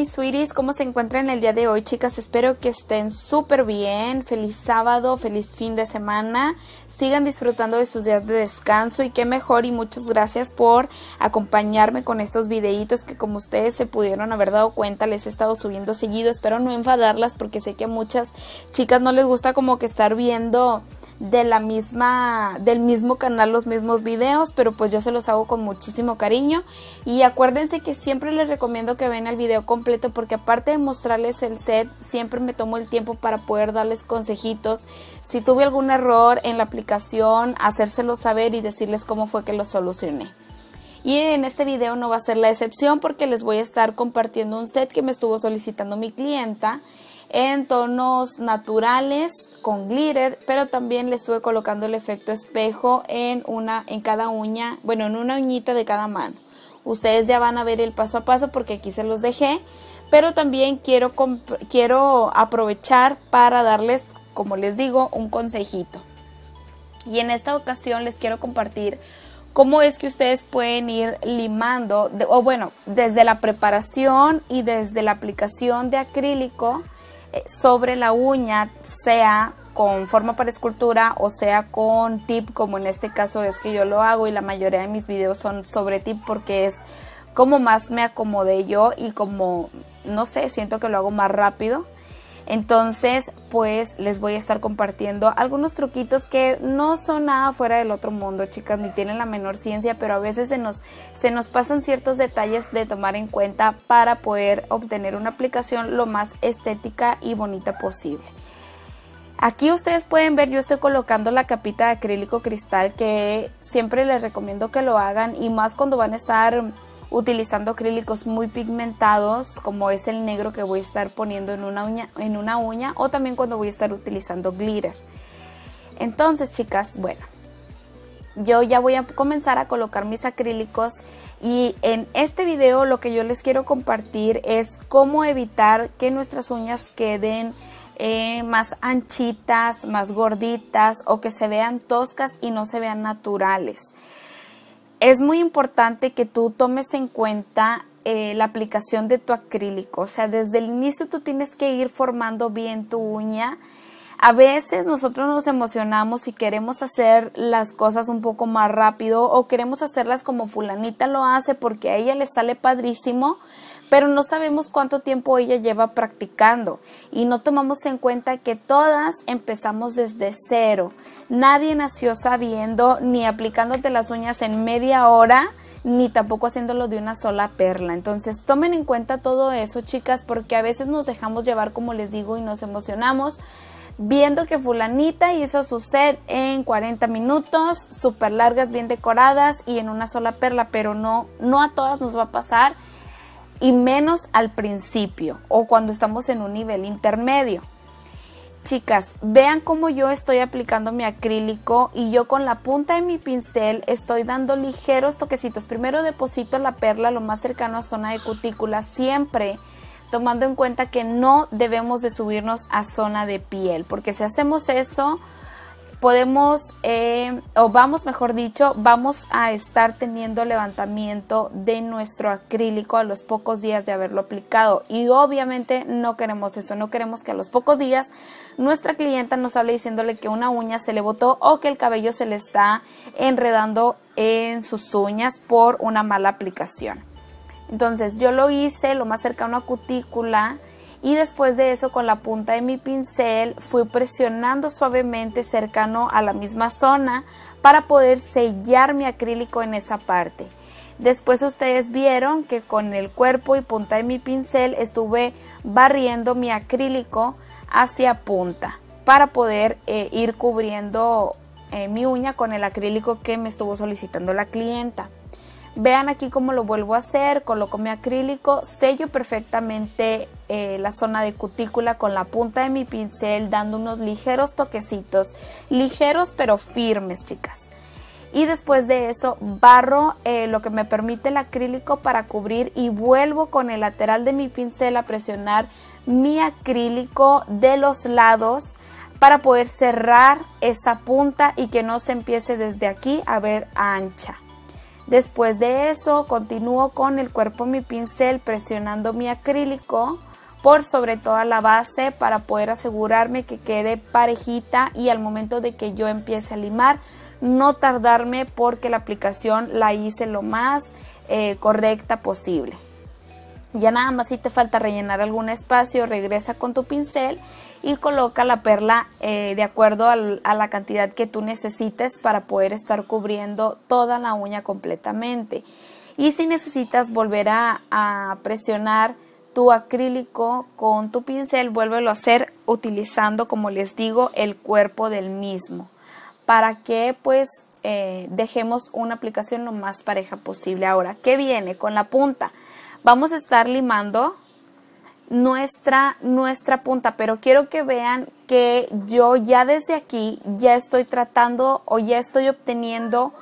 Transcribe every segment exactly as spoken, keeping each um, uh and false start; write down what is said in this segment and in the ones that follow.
mis sweeties, ¿cómo se encuentran el día de hoy, chicas? Espero que estén súper bien. Feliz sábado, feliz fin de semana. Sigan disfrutando de sus días de descanso y qué mejor, y muchas gracias por acompañarme con estos videitos que, como ustedes se pudieron haber dado cuenta, les he estado subiendo seguido. Espero no enfadarlas porque sé que a muchas chicas no les gusta como que estar viendo de la misma del mismo canal los mismos videos, pero pues yo se los hago con muchísimo cariño. Y acuérdense que siempre les recomiendo que vean el video completo, porque aparte de mostrarles el set, siempre me tomo el tiempo para poder darles consejitos. Si tuve algún error en la aplicación, hacérselo saber y decirles cómo fue que lo solucioné. Y en este video no va a ser la excepción, porque les voy a estar compartiendo un set que me estuvo solicitando mi clienta en tonos naturales con glitter, pero también le estuve colocando el efecto espejo en una en cada uña, bueno, en una uñita de cada mano. Ustedes ya van a ver el paso a paso porque aquí se los dejé, pero también quiero quiero aprovechar para darles, como les digo, un consejito. Y en esta ocasión les quiero compartir cómo es que ustedes pueden ir limando, de, o bueno, desde la preparación y desde la aplicación de acrílico sobre la uña, sea con forma para escultura o sea con tip, como en este caso es que yo lo hago, y la mayoría de mis videos son sobre tip porque es como más me acomodé yo y como, no sé, siento que lo hago más rápido. Entonces pues les voy a estar compartiendo algunos truquitos que no son nada fuera del otro mundo, chicas, ni tienen la menor ciencia, pero a veces se nos, se nos pasan ciertos detalles de tomar en cuenta para poder obtener una aplicación lo más estética y bonita posible. Aquí ustedes pueden ver, yo estoy colocando la capita de acrílico cristal, que siempre les recomiendo que lo hagan, y más cuando van a estar utilizando acrílicos muy pigmentados, como es el negro que voy a estar poniendo en una uña, en una uña, o también cuando voy a estar utilizando glitter. Entonces, chicas, bueno, yo ya voy a comenzar a colocar mis acrílicos, y en este video lo que yo les quiero compartir es cómo evitar que nuestras uñas queden eh, más anchitas, más gorditas, o que se vean toscas y no se vean naturales. Es muy importante que tú tomes en cuenta eh, la aplicación de tu acrílico. O sea, desde el inicio tú tienes que ir formando bien tu uña. A veces nosotros nos emocionamos y queremos hacer las cosas un poco más rápido, o queremos hacerlas como fulanita lo hace porque a ella le sale padrísimo, pero no sabemos cuánto tiempo ella lleva practicando y no tomamos en cuenta que todas empezamos desde cero. Nadie nació sabiendo, ni aplicándote las uñas en media hora, ni tampoco haciéndolo de una sola perla. Entonces tomen en cuenta todo eso, chicas, porque a veces nos dejamos llevar, como les digo, y nos emocionamos viendo que fulanita hizo su set en cuarenta minutos, súper largas, bien decoradas y en una sola perla, pero no, no a todas nos va a pasar, y menos al principio o cuando estamos en un nivel intermedio. Chicas, vean cómo yo estoy aplicando mi acrílico, y yo con la punta de mi pincel estoy dando ligeros toquecitos. Primero deposito la perla lo más cercano a zona de cutícula, siempre tomando en cuenta que no debemos de subirnos a zona de piel, porque si hacemos eso podemos, eh, o vamos, mejor dicho, vamos a estar teniendo levantamiento de nuestro acrílico a los pocos días de haberlo aplicado, y obviamente no queremos eso. No queremos que a los pocos días nuestra clienta nos hable diciéndole que una uña se le botó o que el cabello se le está enredando en sus uñas por una mala aplicación. Entonces yo lo hice lo más cercano a cutícula, y después de eso con la punta de mi pincel fui presionando suavemente cercano a la misma zona para poder sellar mi acrílico en esa parte. Después ustedes vieron que con el cuerpo y punta de mi pincel estuve barriendo mi acrílico hacia punta para poder eh, ir cubriendo eh, mi uña con el acrílico que me estuvo solicitando la clienta. Vean aquí cómo lo vuelvo a hacer. Coloco mi acrílico, sello perfectamente eh, la zona de cutícula con la punta de mi pincel, dando unos ligeros toquecitos, ligeros pero firmes, chicas. Y después de eso barro eh, lo que me permite el acrílico para cubrir, y vuelvo con el lateral de mi pincel a presionar mi acrílico de los lados para poder cerrar esa punta y que no se empiece desde aquí a ver ancha. Después de eso continúo con el cuerpo de mi pincel presionando mi acrílico por sobre toda la base para poder asegurarme que quede parejita y al momento de que yo empiece a limar no tardarme porque la aplicación la hice lo más eh, correcta posible. Ya nada más si te falta rellenar algún espacio, regresa con tu pincel y coloca la perla eh, de acuerdo al, a la cantidad que tú necesites para poder estar cubriendo toda la uña completamente. Y si necesitas volver a, a presionar tu acrílico con tu pincel, vuélvelo a hacer utilizando, como les digo, el cuerpo del mismo, para que pues eh, dejemos una aplicación lo más pareja posible. Ahora, ¿qué viene con la punta? Vamos a estar limando nuestra, nuestra punta, pero quiero que vean que yo ya desde aquí ya estoy tratando o ya estoy obteniendo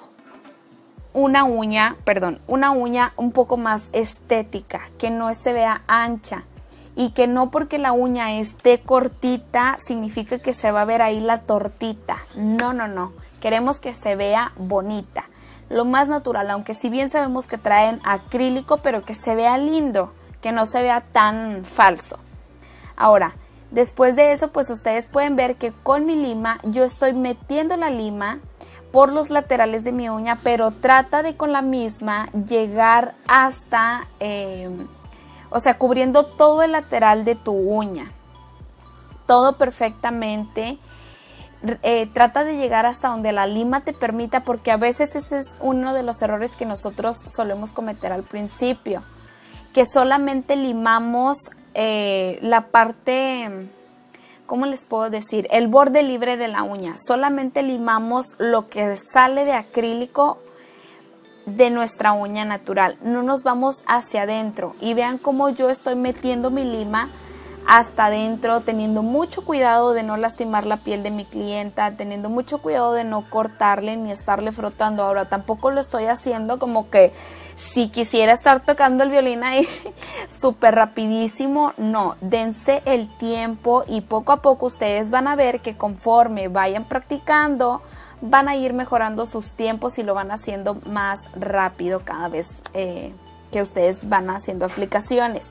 una uña, perdón, una uña un poco más estética, que no se vea ancha y que no porque la uña esté cortita significa que se va a ver ahí la tortita. No, no, no. Queremos que se vea bonita, lo más natural, aunque si bien sabemos que traen acrílico, pero que se vea lindo, que no se vea tan falso. Ahora, después de eso, pues ustedes pueden ver que con mi lima yo estoy metiendo la lima por los laterales de mi uña, pero trata de con la misma llegar hasta, eh, o sea, cubriendo todo el lateral de tu uña, todo perfectamente. Eh, trata de llegar hasta donde la lima te permita, porque a veces ese es uno de los errores que nosotros solemos cometer al principio, que solamente limamos eh, la parte, ¿cómo les puedo decir? El borde libre de la uña. Solamente limamos lo que sale de acrílico de nuestra uña natural. No nos vamos hacia adentro. Y vean cómo yo estoy metiendo mi lima hasta adentro, teniendo mucho cuidado de no lastimar la piel de mi clienta, teniendo mucho cuidado de no cortarle ni estarle frotando. Ahora tampoco lo estoy haciendo como que si quisiera estar tocando el violín ahí súper rapidísimo. No, dense el tiempo y poco a poco ustedes van a ver que conforme vayan practicando van a ir mejorando sus tiempos y lo van haciendo más rápido cada vez eh, que ustedes van haciendo aplicaciones.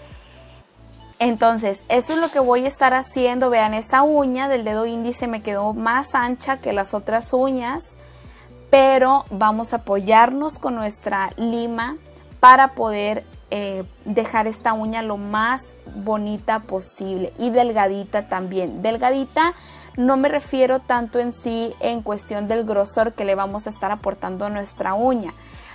Entonces, eso es lo que voy a estar haciendo. Vean, esta uña del dedo índice me quedó más ancha que las otras uñas, pero vamos a apoyarnos con nuestra lima para poder eh, dejar esta uña lo más bonita posible y delgadita también. Delgadita no me refiero tanto en sí en cuestión del grosor que le vamos a estar aportando a nuestra uña,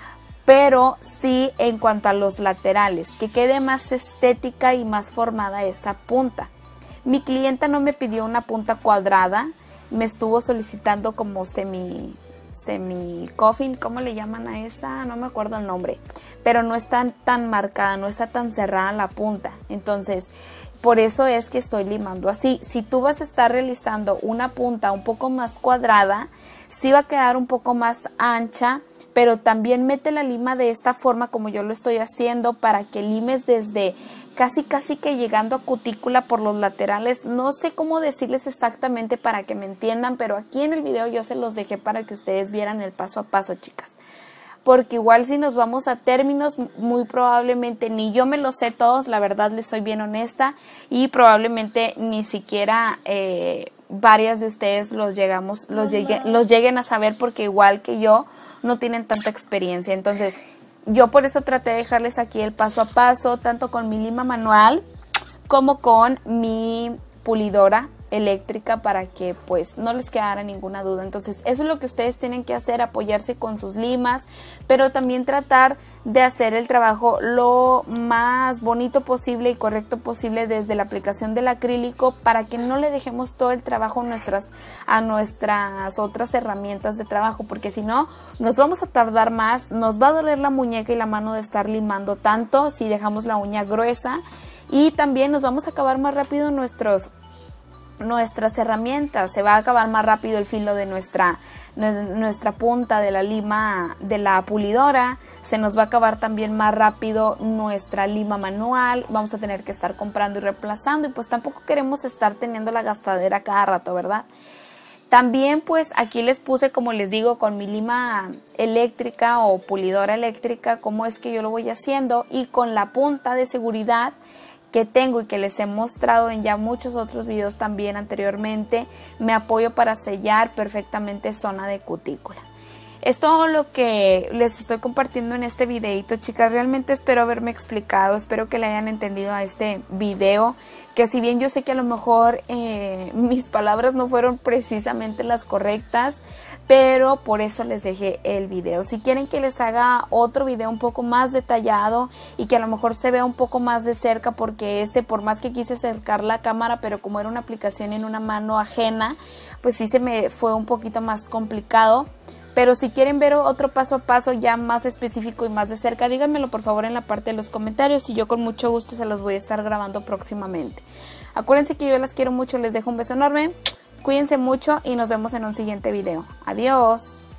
pero sí en cuanto a los laterales, que quede más estética y más formada esa punta. Mi clienta no me pidió una punta cuadrada, me estuvo solicitando como semi, semi coffin, ¿cómo le llaman a esa? No me acuerdo el nombre, pero no está tan marcada, no está tan cerrada la punta. Entonces, por eso es que estoy limando así. Si tú vas a estar realizando una punta un poco más cuadrada, sí va a quedar un poco más ancha, pero también mete la lima de esta forma como yo lo estoy haciendo para que limes desde casi casi que llegando a cutícula por los laterales. No sé cómo decirles exactamente para que me entiendan, pero aquí en el video yo se los dejé para que ustedes vieran el paso a paso, chicas. Porque igual si nos vamos a términos, muy probablemente ni yo me los sé todos, la verdad les soy bien honesta, y probablemente ni siquiera eh, varias de ustedes los, llegamos, los, llegue, los lleguen a saber, porque igual que yo no tienen tanta experiencia. Entonces yo por eso traté de dejarles aquí el paso a paso, tanto con mi lima manual como con mi pulidora eléctrica, para que pues no les quedara ninguna duda. Entonces eso es lo que ustedes tienen que hacer, apoyarse con sus limas, pero también tratar de hacer el trabajo lo más bonito posible y correcto posible desde la aplicación del acrílico, para que no le dejemos todo el trabajo a nuestras, a nuestras otras herramientas de trabajo, porque si no nos vamos a tardar más, nos va a doler la muñeca y la mano de estar limando tanto si dejamos la uña gruesa, y también nos vamos a acabar más rápido nuestros nuestras herramientas, se va a acabar más rápido el filo de nuestra nuestra punta de la lima de la pulidora, se nos va a acabar también más rápido nuestra lima manual, vamos a tener que estar comprando y reemplazando, y pues tampoco queremos estar teniendo la gastadera cada rato, ¿verdad? También pues aquí les puse, como les digo, con mi lima eléctrica o pulidora eléctrica, cómo es que yo lo voy haciendo, y con la punta de seguridad que tengo y que les he mostrado en ya muchos otros videos también anteriormente, me apoyo para sellar perfectamente zona de cutícula. Es todo lo que les estoy compartiendo en este videito, chicas. Realmente espero haberme explicado, espero que le hayan entendido a este video, que si bien yo sé que a lo mejor eh, mis palabras no fueron precisamente las correctas, pero por eso les dejé el video. Si quieren que les haga otro video un poco más detallado y que a lo mejor se vea un poco más de cerca, porque este, por más que quise acercar la cámara, pero como era una aplicación en una mano ajena, pues sí se me fue un poquito más complicado. Pero si quieren ver otro paso a paso ya más específico y más de cerca, díganmelo por favor en la parte de los comentarios y yo con mucho gusto se los voy a estar grabando próximamente. Acuérdense que yo las quiero mucho, les dejo un beso enorme, cuídense mucho y nos vemos en un siguiente video. Adiós.